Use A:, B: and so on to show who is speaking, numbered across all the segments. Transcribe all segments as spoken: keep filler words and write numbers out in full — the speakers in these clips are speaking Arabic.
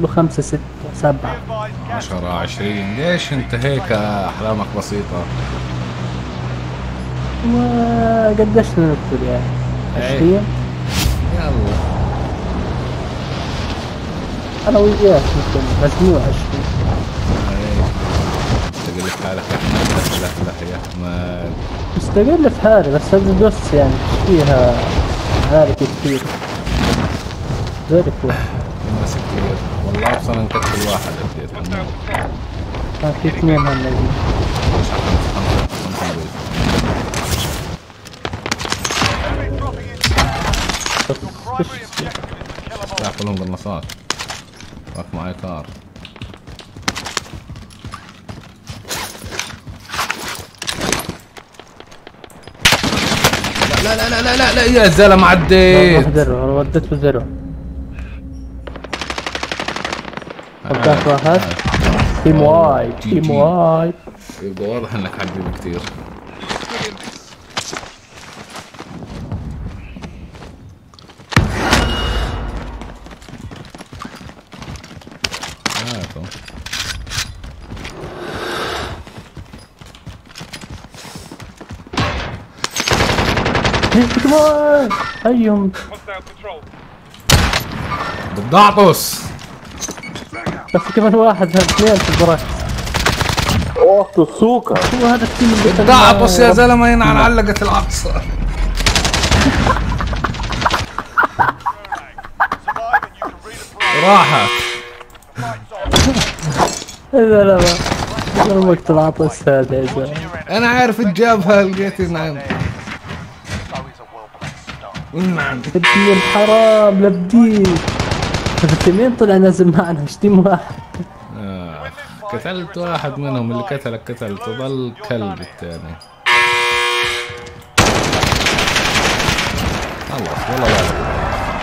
A: له خمسة ستة سبعة
B: عشرة عشرين. ليش انت هيك احلامك بسيطة؟
A: وقديش نقتل يعني؟ عشرين؟
B: يلا
A: انا وياك ممكن مجموع عشرين.
B: مستقل في حالك يا احمد. لا لا يا احمد
A: مستقل في حالي، بس هذا دوس يعني مش فيها عارك كثير. ذلك هو
B: الناس كثير والله. اصلا نكتل واحد اديت
A: كان في اثنين هالنجم.
B: لا كلهم قناصات. معك معي كار. لا لا لا لا لا لا يا زلمه عديت.
A: زيرو وديت له زيرو. فقدت واحد. تيم وايد تيم وايد.
B: يبقى واضح انك حبيبي كثير.
A: كمان ايهم
B: بدي اعطس.
A: بس كمان واحد اثنين في البراك.
C: اوه السوكة.
A: شو هذا التيم اللي
B: بدي اعطس يا زلمه. ينعن علقت العطسه. راحت.
A: يا زلمه شو وقت العطس هذا يا زلمه؟
B: انا عارف تجابها. لقيت نعم نعم
A: التيم حرام لبديك. التيمين طلع نازل معنا مش تيم واحد.
B: آه. قتلت واحد منهم. اللي قتلك قتلت وظل كلب الثاني. خلص والله لا.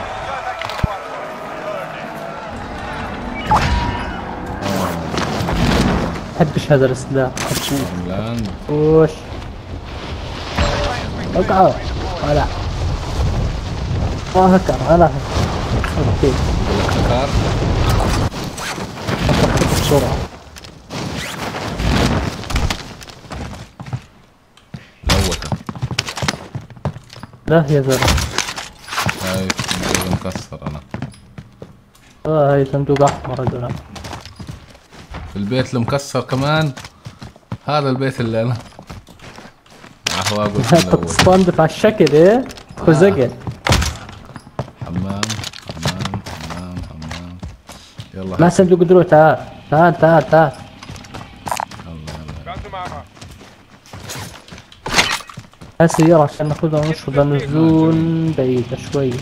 A: بحبش هذا السلاح.
B: لاند
A: وش اقعد ولا ما هكر ولا اوكي
B: هكر
A: بسرعة.
B: لوته.
A: لا يا زلمة
B: هاي صندوق مكسر. انا
A: اه هاي صندوق احمر يا زلمة.
B: البيت المكسر كمان. هذا البيت اللي انا عفوا قلت
A: انت تصطندف على الشكل ايه خزقل.
B: حمام حمام حمام حمام. يلا
A: ما صندوق دروع. تعال تعال تعال تعال.
B: يلا يلا.
A: هاي سيارة عشان ناخذها ونشرب نزول بعيدة شوي.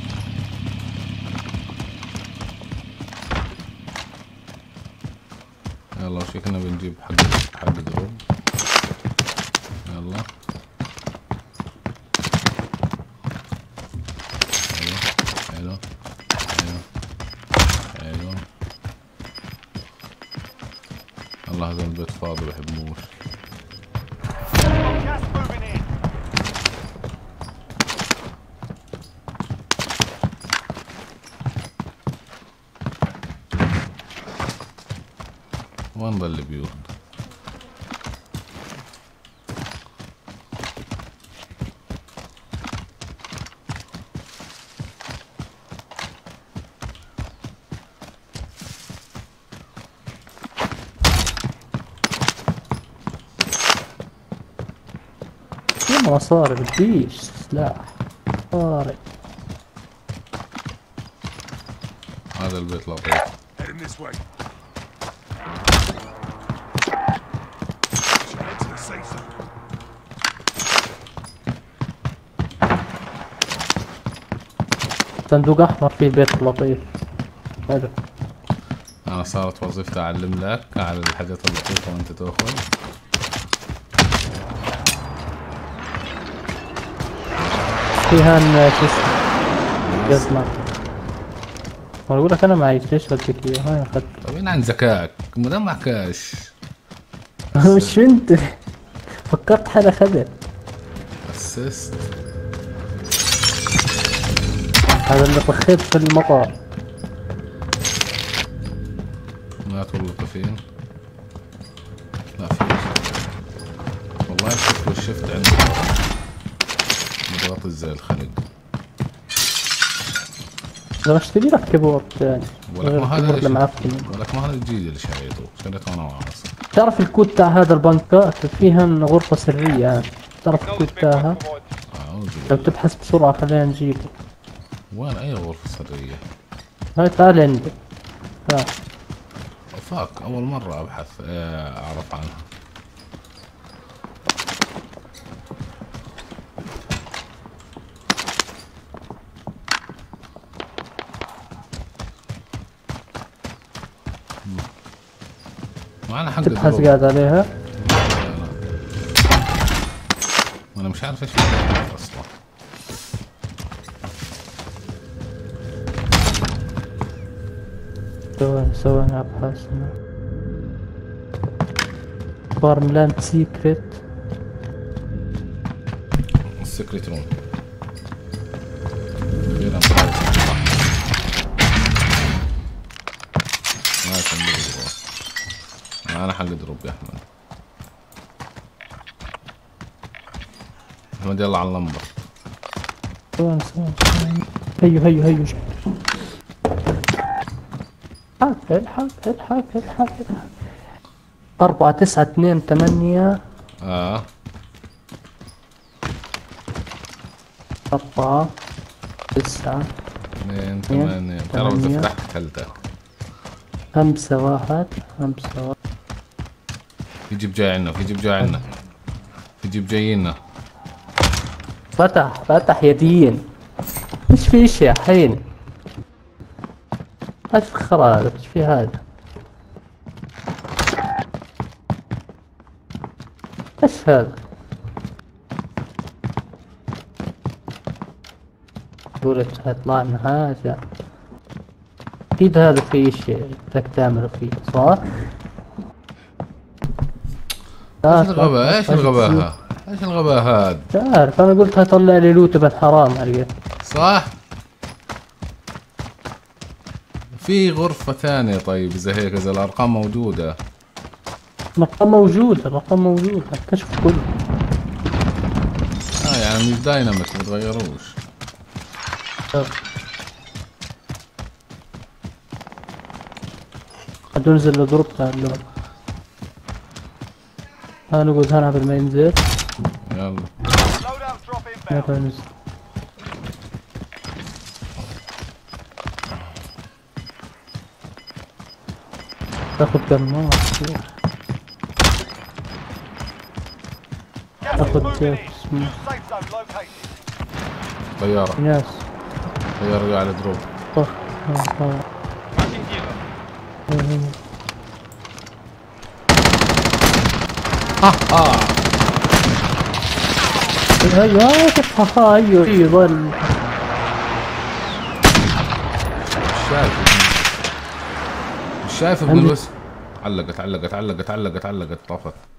B: يلا شكلنا بنجيب حق حق دروب. يلا حلو حلو حلو حلو. الله هذا البيت فاضي بحبوش. وين ضل البيوت؟
A: في مصاري بديش سلاح مصاري.
B: هذا البيت لطيف.
A: صندوق احمر فيه بيت لطيف. حلو.
B: انا صارت وظيفتي اعلم لك على الحاجات اللطيفة وانت تاخذ.
A: فيها شو اسمه جزمة. ما اقول لك انا معي ليش بدك اياه؟ هاي اخذت.
B: طيب وين عن ذكاك؟ ما دام معكاش.
A: مش انت فكرت حالي اخذت.
B: اسست.
A: هذا اللي طخيت في المطار.
B: مات والله طفين. لا في والله الشفت والشفت عنده مضغط زي الخلق.
A: لو اشتري لك كيبورد ثاني.
B: ولك ما هذا
A: الكيبورد المعفن.
B: ولك ما هذا الجديد اللي شريته، شريته انا واصل.
A: تعرف الكود تاع هذا البنكات فيهن غرفة سرية يعني. تعرف الكود تاعها؟ لو تبحث بسرعة خلينا نجيبه.
B: وين اي غرفة سرية؟
A: هاي تعال عندي. ها.
B: فاك اول مرة ابحث اعرف عنها. معنا حق
A: تبحث قاعد عليها؟
B: انا مش عارف ايش اصلا.
A: سوينا سوينا ابحاث. فارملاند سيكريت.
B: السكريت روم. معنا حق دروب يا احمد. احمد يلا على اللمبة.
A: سوينا سوينا هيو هيو هيو. الحق الحق الحق الحق الحق. أربعة تسعة اثنين ثمانية.
B: اه
A: أربعة تسعة
B: اثنين ثمانية. ترى إذا فتحت كلتك.
A: خمسة واحد خمسة واحد.
B: في جيب جاي عنا، في جيب جاي عنا، في جيب جاينا.
A: فتح فتح يدين. ايش في اشي يا حين؟ ايش الخرا هذا؟ ايش في هذا؟ ايش هذا؟ قولت هيطلع لنا حاجة. اكيد هذا في شيء بدك تعمله فيه صح؟
B: ايش الغباء؟ ايش الغباء هذا؟ ايش الغباء هذا؟
A: مش عارف انا قلت هيطلع لي لوت ابن حرام عليك.
B: صح؟ في غرفة ثانية طيب اذا هيك اذا الارقام موجودة.
A: الرقم موجود، الرقم موجود، الكشف كله.
B: اه يعني مش دايناميك ما تغيروش.
A: بدو ننزل لدروب تاع اللون. ها نقعد هنا قبل ما ينزل.
B: يلا
A: يلا ننزل. تاخذ قناص. تاخذ جيف اسمه
B: طيارة.
A: ناس.
B: طيارة على دروب.
A: طخ طخ.
B: ها ها
A: هاي ها ايوه يظل.
B: شايف مش شايف ابن الوس. علقت علقت علقت علقت علقت طفت.